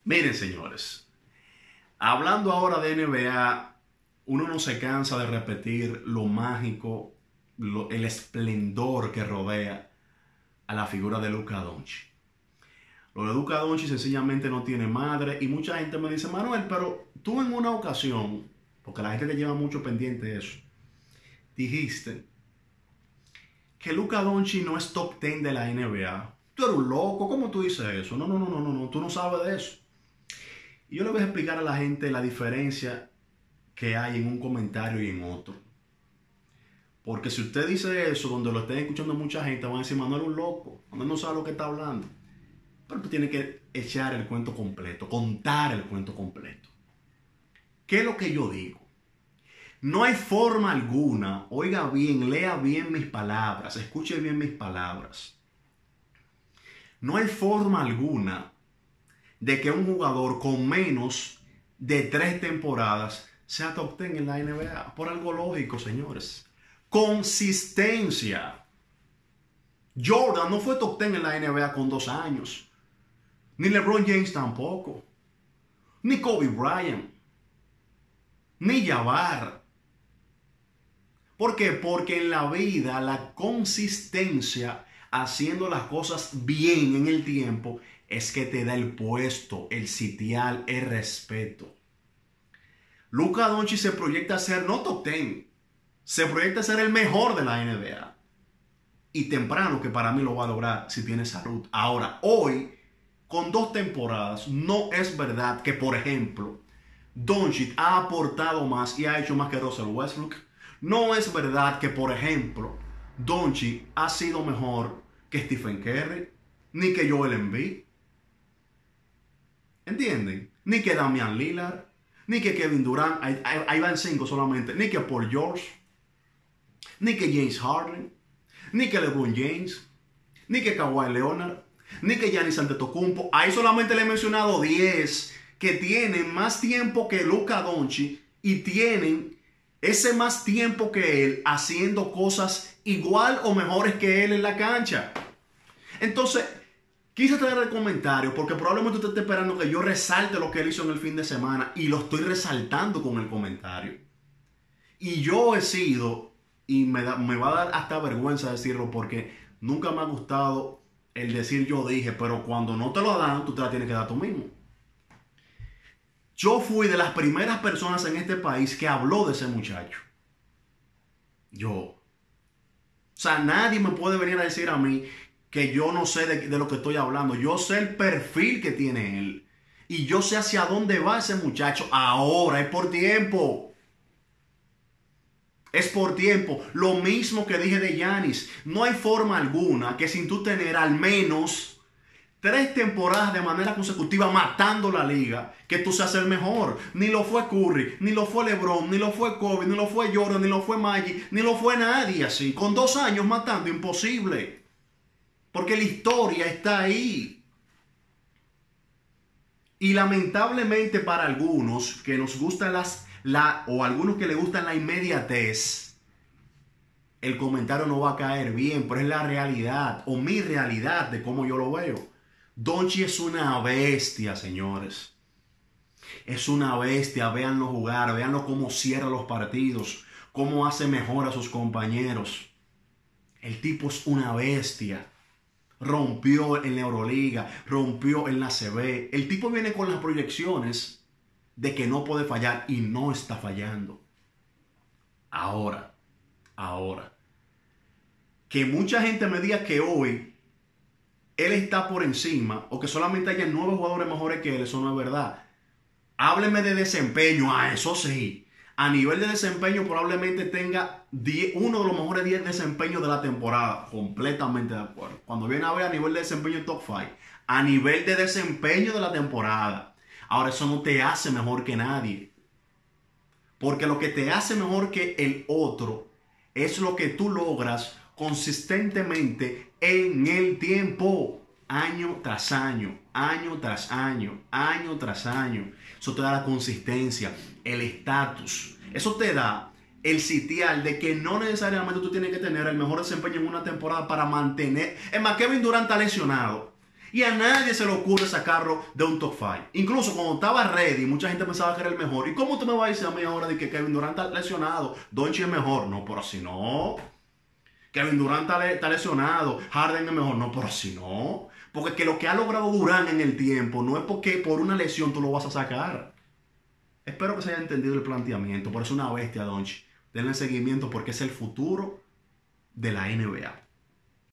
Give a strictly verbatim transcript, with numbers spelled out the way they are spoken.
Miren, señores, hablando ahora de N B A, uno no se cansa de repetir lo mágico, lo- el esplendor que rodea a la figura de Luka Doncic. Lo de Luka Doncic sencillamente no tiene madre y mucha gente me dice: Manuel, pero tú en una ocasión, porque la gente te lleva mucho pendiente de eso, dijiste que Luka Doncic no es top diez de la N B A. Tú eres un loco, ¿cómo tú dices eso? No, no, no, no, no, no, tú no sabes de eso. Y yo le voy a explicar a la gente la diferencia que hay en un comentario y en otro. Porque si usted dice eso, donde lo estén escuchando mucha gente, van a decir: Manuel es un loco, Manuel no sabe lo que está hablando. Pero tú tienes que echar el cuento completo, contar el cuento completo. ¿Qué es lo que yo digo? No hay forma alguna, oiga bien, lea bien mis palabras, escuche bien mis palabras. No hay forma alguna de que un jugador con menos de tres temporadas sea top diez en la N B A. Por algo lógico, señores. Consistencia. Jordan no fue top diez en la N B A con dos años. Ni LeBron James tampoco. Ni Kobe Bryant. Ni Jabbar. ¿Por qué? Porque en la vida la consistencia, haciendo las cosas bien en el tiempo, es que te da el puesto, el sitial, el respeto. Luka Doncic se proyecta a ser no top diez, se proyecta a ser el mejor de la N B A. Y temprano, que para mí lo va a lograr si tiene salud. Ahora, hoy, con dos temporadas, no es verdad que, por ejemplo, Doncic ha aportado más y ha hecho más que Russell Westbrook. No es verdad que, por ejemplo, Doncic ha sido mejor que Stephen Curry, ni que Joel Embiid. ¿Entienden? Ni que Damian Lillard, ni que Kevin Durant, ahí, ahí, ahí van cinco solamente, ni que Paul George, ni que James Harden, ni que LeBron James, ni que Kawhi Leonard, ni que Giannis Antetokounmpo. Ahí solamente le he mencionado diez que tienen más tiempo que Luka Doncic y tienen ese más tiempo que él haciendo cosas igual o mejores que él en la cancha. Entonces, quise traer el comentario porque probablemente usted esté esperando que yo resalte lo que él hizo en el fin de semana y lo estoy resaltando con el comentario. Y yo he sido, y me, da, me va a dar hasta vergüenza decirlo porque nunca me ha gustado el decir yo dije, pero cuando no te lo dan, tú te la tienes que dar tú mismo. Yo fui de las primeras personas en este país que habló de ese muchacho. Yo. O sea, nadie me puede venir a decir a mí que yo no sé de, de lo que estoy hablando. Yo sé el perfil que tiene él. Y yo sé hacia dónde va ese muchacho. Ahora es por tiempo. Es por tiempo. Lo mismo que dije de Giannis. No hay forma alguna que sin tú tener al menos tres temporadas de manera consecutiva matando la liga, que tú seas el mejor. Ni lo fue Curry, ni lo fue LeBron, ni lo fue Kobe, ni lo fue Jordan, ni lo fue Magic, ni lo fue nadie así. Con dos años matando, imposible. Porque la historia está ahí. Y lamentablemente para algunos que nos gustan las, la, o algunos que les gustan la inmediatez, el comentario no va a caer bien, pero es la realidad, o mi realidad de cómo yo lo veo. Doncic es una bestia, señores. Es una bestia. Véanlo jugar, véanlo cómo cierra los partidos, cómo hace mejor a sus compañeros. El tipo es una bestia. Rompió en la Euroliga, rompió en la C B. El tipo viene con las proyecciones de que no puede fallar y no está fallando. Ahora, ahora, que mucha gente me diga que hoy él está por encima o que solamente haya nueve jugadores mejores que él, eso no es verdad. Hábleme de desempeño, ah, eso sí. A nivel de desempeño probablemente tenga diez, uno de los mejores diez desempeños de la temporada. Completamente de acuerdo. Cuando viene a ver a nivel de desempeño top cinco, a nivel de desempeño de la temporada. Ahora, eso no te hace mejor que nadie. Porque lo que te hace mejor que el otro es lo que tú logras consistentemente en el tiempo, año tras año, año tras año, año tras año. Eso te da la consistencia, el estatus. Eso te da el sitial de que no necesariamente tú tienes que tener el mejor desempeño en una temporada para mantener. Es más, Kevin Durant está lesionado Y a nadie se le ocurre sacarlo de un top cinco. Incluso cuando estaba ready, mucha gente pensaba que era el mejor. ¿Y cómo tú me vas a decir a mí ahora de que Kevin Durant está lesionado? Doncic es mejor. No, pero así no. Kevin Durant está, está lesionado. Harden es mejor. No, pero así no. Porque que lo que ha logrado Durant en el tiempo no es porque por una lesión tú lo vas a sacar. Espero que se haya entendido el planteamiento. Por eso es una bestia, Doncic. Denle seguimiento porque es el futuro de la N B A.